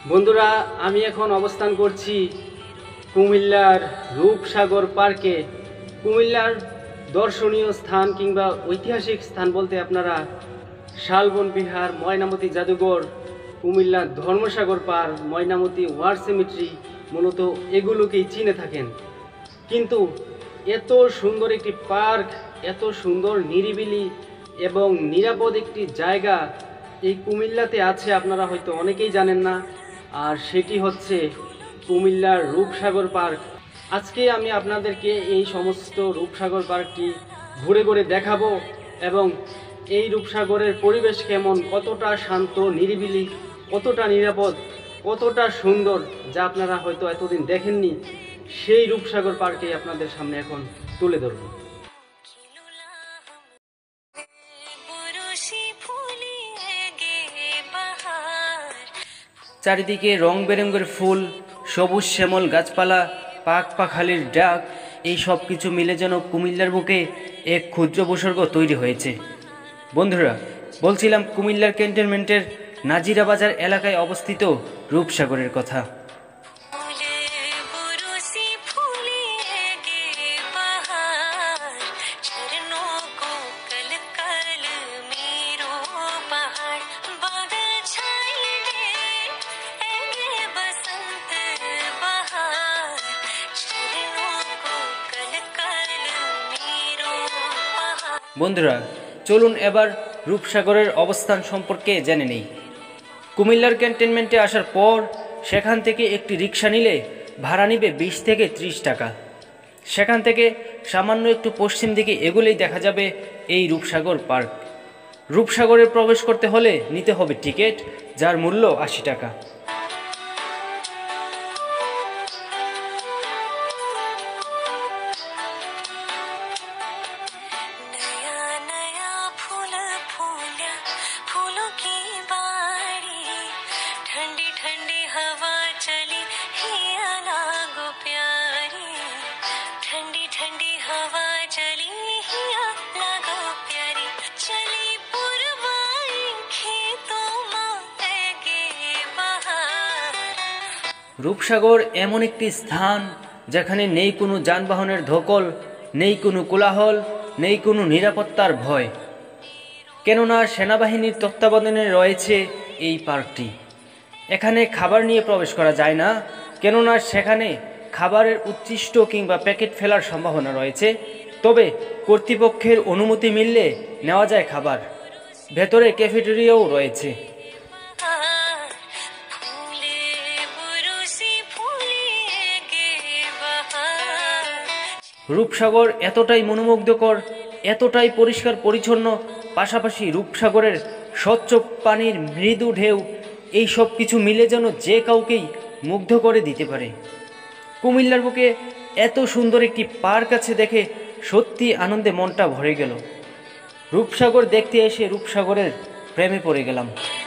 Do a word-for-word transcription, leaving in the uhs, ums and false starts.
বন্ধুরা, আমি এখন অবস্থান করছি কুমিল্লার রূপসাগর পার্কে। কুমিল্লার দর্শনীয় স্থান কিংবা ঐতিহাসিক স্থান বলতে আপনারা শালবন বিহার, ময়নামতি জাদুঘর, কুমিল্লার Dharmasagar park, Mainamati war cemetery মূলত এগুলোকেই চিনে থাকেন। কিন্তু এত সুন্দর একটি পার্ক, এত সুন্দর নিরিবিলি এবং নিরাপদ একটি জায়গা এই কুমিল্লাতে আছে আপনারা হয়তো অনেকেই জানেন না, আর সেটি হচ্ছে কুমিল্লার রূপসাগর পার্ক। আজকে আমি আপনাদেরকে এই সমস্ত রূপসাগর পার্কটি ঘুরে ঘুরে দেখাবো এবং এই রূপসাগরের পরিবেশ কেমন, কতটা শান্ত, নিরিবিলি, কতটা নিরাপদ, কতটা সুন্দর, যা আপনারা হয়তো এতদিন দেখেননি, সেই রূপসাগর পার্কে আপনাদের সামনে এখন তুলে ধরব। চারিদিকে রং বেরঙের ফুল, সবুজ শ্যামল গাছপালা, পাক পাখালির ডাক, এই সব কিছু মিলে যেন কুমিল্লার বুকে এক ক্ষুদ্র উপসর্গ তৈরি হয়েছে। বন্ধুরা, বলছিলাম কুমিল্লার ক্যান্টনমেন্টের নাজিরা বাজার এলাকায় অবস্থিত রূপসাগরের কথা। বন্ধুরা, চলুন এবার রূপসাগরের অবস্থান সম্পর্কে জেনে নেই। কুমিল্লার ক্যান্টনমেন্টে আসার পর সেখান থেকে একটি রিক্সা নিলে ভাড়া নিবে বিশ থেকে ত্রিশ টাকা। সেখান থেকে সামান্য একটু পশ্চিম দিকে এগুলেই দেখা যাবে এই রূপসাগর পার্ক। রূপসাগরে প্রবেশ করতে হলে নিতে হবে টিকিট, যার মূল্য আশি টাকা। রূপসাগর এমন একটি স্থান যেখানে নেই কোনো যানবাহনের ধকল, নেই কোনো কোলাহল, নেই কোনো নিরাপত্তার ভয়, কেননা সেনাবাহিনীর তত্ত্বাবধানে রয়েছে এই পার্কটি। এখানে খাবার নিয়ে প্রবেশ করা যায় না, কেননা সেখানে খাবারের উচ্ছিষ্ট কিংবা প্যাকেট ফেলার সম্ভাবনা রয়েছে। তবে কর্তৃপক্ষের অনুমতি মিললে নেওয়া যায় খাবার। ভেতরে ক্যাফেটেরিয়াও রয়েছে। রূপসাগর এতটাই মনোমুগ্ধকর, এতটাই পরিষ্কার পরিচ্ছন্ন, পাশাপাশি রূপসাগরের স্বচ্ছ পানির মৃদু ঢেউ, এই সব কিছু মিলে যেন যে কাউকেই মুগ্ধ করে দিতে পারে। কুমিল্লার বুকে এত সুন্দর একটি পার্ক আছে দেখে সত্যি আনন্দে মনটা ভরে গেল। রূপসাগর দেখতে এসে রূপসাগরের প্রেমে পড়ে গেলাম।